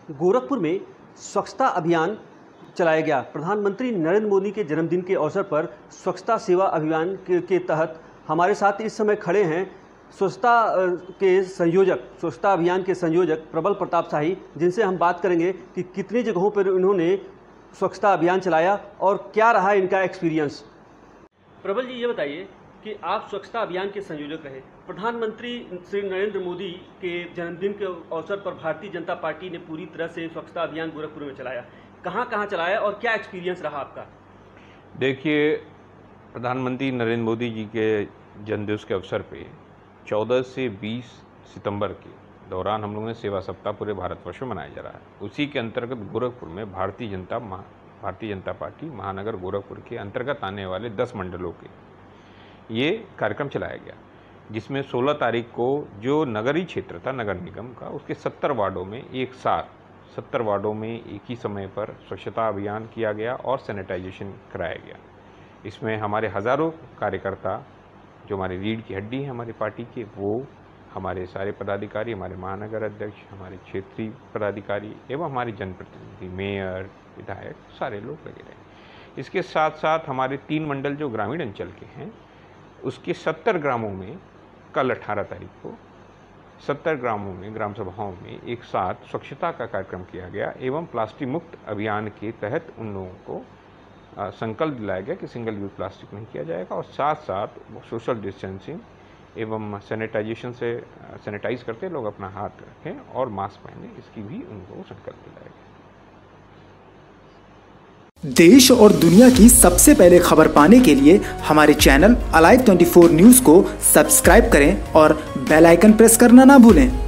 गोरखपुर में स्वच्छता अभियान चलाया गया। प्रधानमंत्री नरेंद्र मोदी के जन्मदिन के अवसर पर स्वच्छता सेवा अभियान के तहत हमारे साथ इस समय खड़े हैं स्वच्छता अभियान के संयोजक प्रबल प्रताप शाही, जिनसे हम बात करेंगे कि कितनी जगहों पर उन्होंने स्वच्छता अभियान चलाया और क्या रहा इनका एक्सपीरियंस। प्रबल जी, ये बताइए कि आप स्वच्छता अभियान के संयोजक रहे। प्रधानमंत्री श्री नरेंद्र मोदी के जन्मदिन के अवसर पर भारतीय जनता पार्टी ने पूरी तरह से स्वच्छता अभियान गोरखपुर में चलाया। कहाँ कहाँ चलाया और क्या एक्सपीरियंस रहा आपका? देखिए, प्रधानमंत्री नरेंद्र मोदी जी के जन्मदिवस के अवसर पे 14 से 20 सितंबर के दौरान हम लोगों ने सेवा सप्ताह पूरे भारतवर्ष में मनाया जा रहा है। उसी के अंतर्गत गोरखपुर में भारतीय जनता पार्टी महानगर गोरखपुर के अंतर्गत आने वाले 10 मंडलों के ये कार्यक्रम चलाया गया, जिसमें 16 तारीख को जो नगरीय क्षेत्र था नगर निगम का, उसके 70 वार्डों में एक साथ 70 वार्डों में एक ही समय पर स्वच्छता अभियान किया गया और सैनिटाइजेशन कराया गया। इसमें हमारे हज़ारों कार्यकर्ता, जो हमारी रीढ़ की हड्डी है हमारी पार्टी के, वो हमारे सारे पदाधिकारी, हमारे महानगर अध्यक्ष, हमारे क्षेत्रीय पदाधिकारी एवं हमारे जनप्रतिनिधि, मेयर, विधायक, सारे लोग लगे रहे। इसके साथ साथ हमारे 3 मंडल जो ग्रामीण अंचल के हैं, उसके 70 ग्रामों में कल 18 तारीख को 70 ग्रामों में ग्राम सभाओं में एक साथ स्वच्छता का कार्यक्रम किया गया एवं प्लास्टिक मुक्त अभियान के तहत उन लोगों को संकल्प दिलाया गया कि सिंगल यूज प्लास्टिक नहीं किया जाएगा और साथ साथ सोशल डिस्टेंसिंग एवं सैनिटाइजेशन से सैनिटाइज करते लोग अपना हाथ रखें और मास्क पहने, इसकी भी उनको संकल्प दिलाया गया। देश और दुनिया की सबसे पहले खबर पाने के लिए हमारे चैनल अलाइव 24 न्यूज़ को सब्सक्राइब करें और बेल आइकन प्रेस करना ना भूलें।